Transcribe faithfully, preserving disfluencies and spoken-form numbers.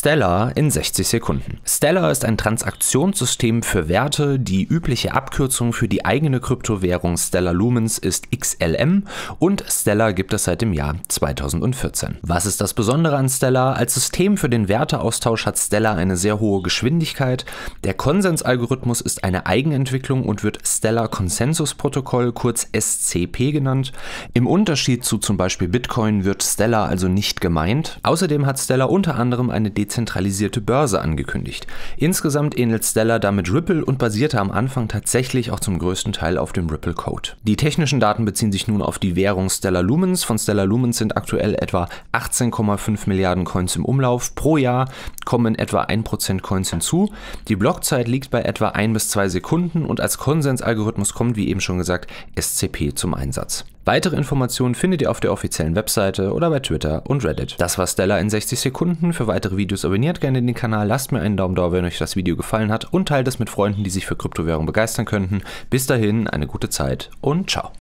Stellar in sechzig Sekunden. Stellar ist ein Transaktionssystem für Werte. Die übliche Abkürzung für die eigene Kryptowährung Stellar Lumens ist X L M und Stellar gibt es seit dem Jahr zweitausendvierzehn. Was ist das Besondere an Stellar? Als System für den Werteaustausch hat Stellar eine sehr hohe Geschwindigkeit. Der Konsensalgorithmus ist eine Eigenentwicklung und wird Stellar Consensus Protokoll, kurz S C P genannt. Im Unterschied zu zum Beispiel Bitcoin wird Stellar also nicht gemeint. Außerdem hat Stellar unter anderem eine dezentralisierte Börse angekündigt. Insgesamt ähnelt Stellar damit Ripple und basierte am Anfang tatsächlich auch zum größten Teil auf dem Ripple Code. Die technischen Daten beziehen sich nun auf die Währung Stellar Lumens. Von Stellar Lumens sind aktuell etwa achtzehn Komma fünf Milliarden Coins im Umlauf. Pro Jahr kommen etwa ein Prozent Coins hinzu. Die Blockzeit liegt bei etwa ein bis zwei Sekunden und als Konsensalgorithmus kommt, wie eben schon gesagt, S C P zum Einsatz. Weitere Informationen findet ihr auf der offiziellen Webseite oder bei Twitter und Reddit. Das war Stellar in sechzig Sekunden. Für weitere Videos abonniert gerne den Kanal, lasst mir einen Daumen da, wenn euch das Video gefallen hat und teilt es mit Freunden, die sich für Kryptowährung begeistern könnten. Bis dahin, eine gute Zeit und ciao.